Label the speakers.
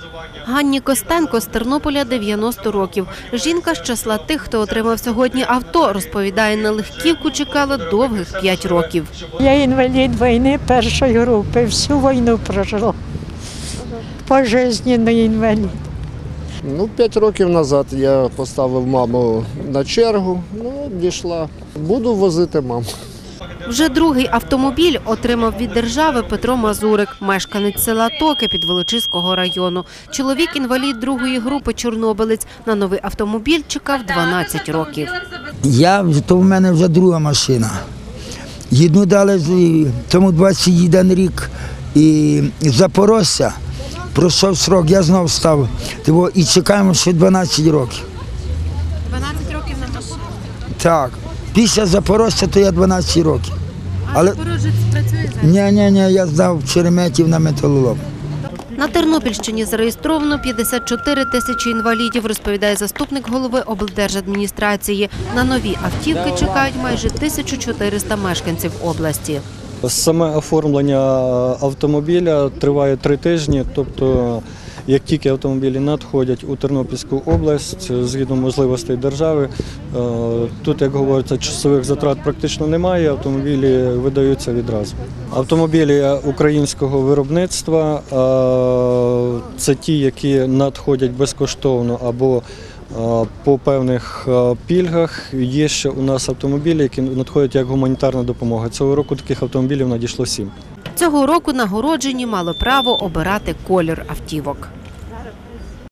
Speaker 1: Ганні Костенко з Тернополя 90 років. Жінка з числа тих, хто отримав сьогодні авто, розповідає, на легківку чекала довгих 5 років.
Speaker 2: Я інвалід війни першої групи, всю війну прожила. Пожизненний інвалід.
Speaker 3: 5 років назад я поставив маму на чергу, дійшла. Буду возити маму.
Speaker 1: Вже другий автомобіль отримав від держави Петро Мазурик, мешканець села Токи Підволочиського району. Чоловік – інвалід другої групи, чорнобилець. На новий автомобіль чекав 12 років.
Speaker 4: То в мене вже друга машина. Їду дали, тому 21 рік і Запорожця. Пройшов срок, я знов став. І чекаємо ще 12 років.
Speaker 1: 12 років на машину?
Speaker 4: Так. Після Запорожця то я 12 років.
Speaker 1: Але Запорожець працює зараз?
Speaker 4: Ні, я здав Череметів на металолом.
Speaker 1: На Тернопільщині зареєстровано 54 тисячі інвалідів, розповідає заступник голови облдержадміністрації. На нові автівки чекають майже 1400 мешканців області.
Speaker 5: Саме оформлення автомобіля триває 3 тижні, тобто як тільки автомобілі надходять у Тернопільську область, згідно можливостей держави, тут, як говориться, часових затрат практично немає, автомобілі видаються відразу. Автомобілі українського виробництва – це ті, які надходять безкоштовно або по певних пільгах. Є ще у нас автомобілі, які надходять як гуманітарна допомога. Цього року таких автомобілів надійшло 7.
Speaker 1: Цього року нагороджені мали право обирати колір автівок.